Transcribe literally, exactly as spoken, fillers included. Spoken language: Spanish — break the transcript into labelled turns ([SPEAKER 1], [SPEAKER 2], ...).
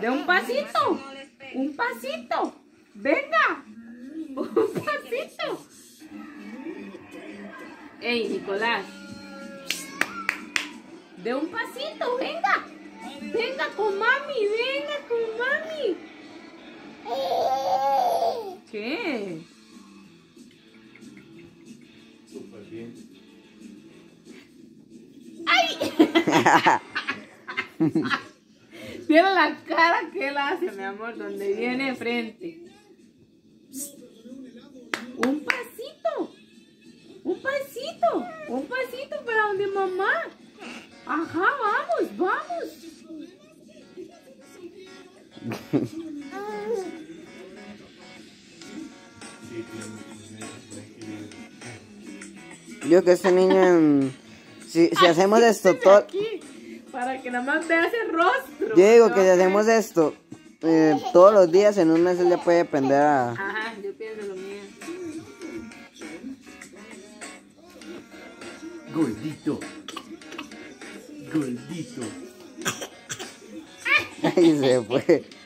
[SPEAKER 1] De un pasito. Un pasito. Venga. Un pasito. Ey, Nicolás. De un pasito, venga. Venga con mami, venga con mami. ¿Qué?
[SPEAKER 2] Súper bien.
[SPEAKER 1] ¡Ay! Mira la cara que él hace, mi amor, donde viene de frente. Un pasito. Un pasito. Un pasito para donde mamá. Ajá, vamos, vamos.
[SPEAKER 3] Yo que este niño, si, si hacemos esto todo,
[SPEAKER 1] Aquí, para que nada más vea ese rostro.
[SPEAKER 3] yo digo que si hacemos esto eh, todos los días, en un mes él ya puede aprender a...
[SPEAKER 1] Ajá, yo pienso lo mío.
[SPEAKER 2] Gordito. Gordito.
[SPEAKER 3] Ahí se fue.